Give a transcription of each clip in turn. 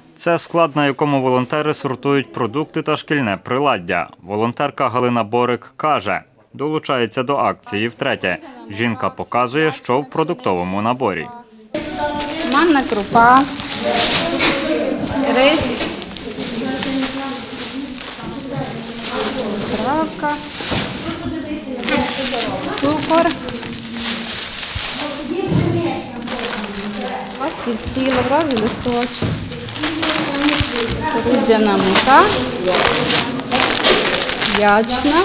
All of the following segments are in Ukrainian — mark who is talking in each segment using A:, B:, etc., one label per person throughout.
A: Це склад, на якому волонтери сортують продукти та шкільне приладдя. Волонтерка Галина Борик каже, долучається до акції втретє. Жінка показує, що в продуктовому наборі.
B: Манна крупа, рис, травка, цукор, стільці, лавровий листочок, рудяна мука, ячна,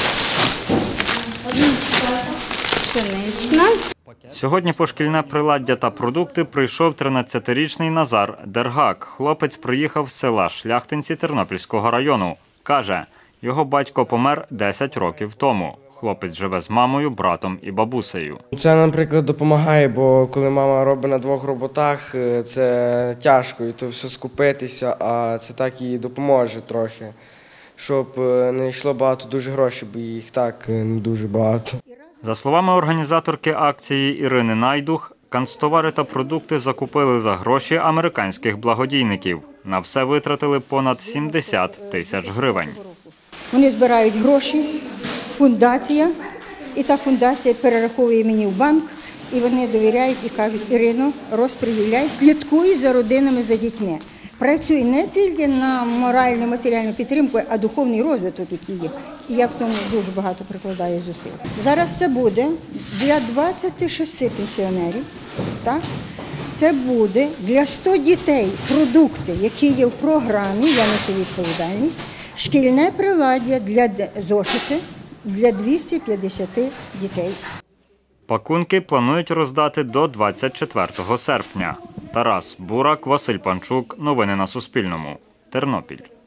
B: пшенична.
A: Сьогодні по шкільне приладдя та продукти прийшов 13-річний Назар Дергак. Хлопець приїхав з села Шляхтинці Тернопільського району. Каже, його батько помер 10 років тому. Хлопець живе з мамою, братом і бабусею.
C: Це, наприклад, допомагає, бо коли мама робить на двох роботах, це тяжко, і то все скупитися, а це так їй допоможе трохи, щоб не йшло багато дуже грошей, бо їх так не дуже багато.
A: За словами організаторки акції Ірини Найдух, канцтовари та продукти закупили за гроші американських благодійників. На все витратили понад 70 тисяч гривень.
D: Вони збирають гроші, фундація, і та фундація перераховує мені в банк, і вони довіряють і кажуть: Ірино, розподіляй, слідкуй за родинами, за дітьми. Працюй не тільки на моральну, матеріальну підтримку, а духовний розвиток, який є. І я в тому дуже багато прикладаю зусиль. Зараз це буде для 26 пенсіонерів, так? Це буде для 100 дітей продукти, які є в програмі, я несу відповідальність, шкільне приладдя для зошити для 250 дітей.
A: Пакунки планують роздати до 24 серпня. Тарас Бурак, Василь Панчук. Новини на Суспільному. Тернопіль.